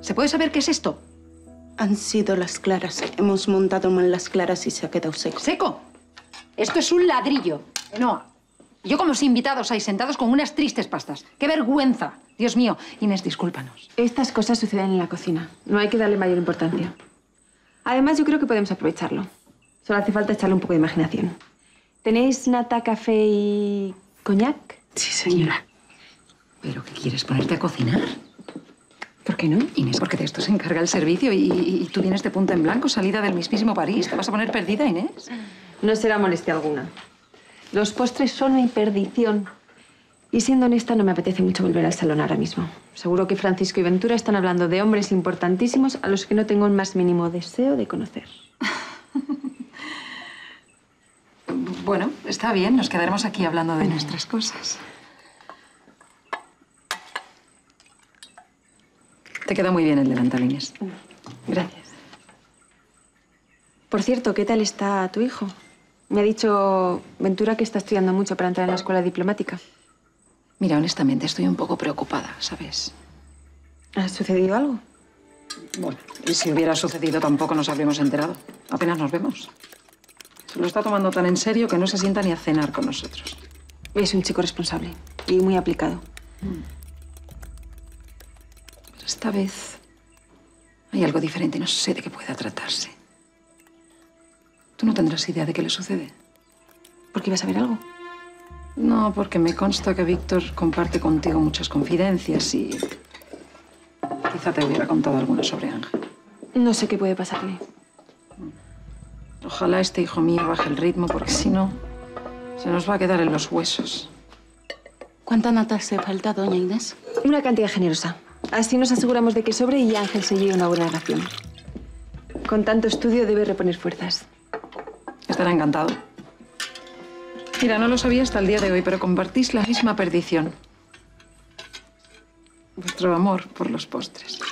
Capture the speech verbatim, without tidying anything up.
¿Se puede saber qué es esto? Han sido las claras. Hemos montado mal las claras y se ha quedado seco. ¿Seco? Esto es un ladrillo. No. Yo como si invitados ahí sentados con unas tristes pastas. ¡Qué vergüenza! Dios mío. Inés, discúlpanos. Estas cosas suceden en la cocina. No hay que darle mayor importancia. Además, yo creo que podemos aprovecharlo. Solo hace falta echarle un poco de imaginación. ¿Tenéis nata, café y coñac? Sí, señora. ¿Pero qué quieres? ¿Ponerte a cocinar? ¿Por qué no? Inés, porque de esto se encarga el servicio y, y, y tú vienes de punta en blanco, salida del mismísimo París. ¿Te vas a poner perdida, Inés? No será molestia alguna. Los postres son mi perdición. Y siendo honesta, no me apetece mucho volver al salón ahora mismo. Seguro que Francisco y Ventura están hablando de hombres importantísimos a los que no tengo el más mínimo deseo de conocer. Bueno, está bien. Nos quedaremos aquí hablando de nuestras cosas. Te queda muy bien el delantal, Inés. Gracias. Por cierto, ¿qué tal está tu hijo? Me ha dicho Ventura que está estudiando mucho para entrar en la escuela diplomática. Mira, honestamente, estoy un poco preocupada, ¿sabes? ¿Ha sucedido algo? Bueno, y si hubiera sucedido tampoco nos habríamos enterado. Apenas nos vemos. Se lo está tomando tan en serio que no se sienta ni a cenar con nosotros. Es un chico responsable y muy aplicado. Pero esta vez hay algo diferente y no sé de qué pueda tratarse. ¿Tú no tendrás idea de qué le sucede? ¿Por qué ibas a ver algo? No, porque me consta que Víctor comparte contigo muchas confidencias y quizá te hubiera contado alguna sobre Ángel. No sé qué puede pasarle. Ojalá este hijo mío baje el ritmo, porque si no, se nos va a quedar en los huesos. ¿Cuánta nata hace falta, doña Inés? Una cantidad generosa. Así nos aseguramos de que sobre y Ángel se lleve una buena ración. Con tanto estudio debe reponer fuerzas. Estará encantado. Mira, no lo sabía hasta el día de hoy, pero compartís la misma perdición. Vuestro amor por los postres.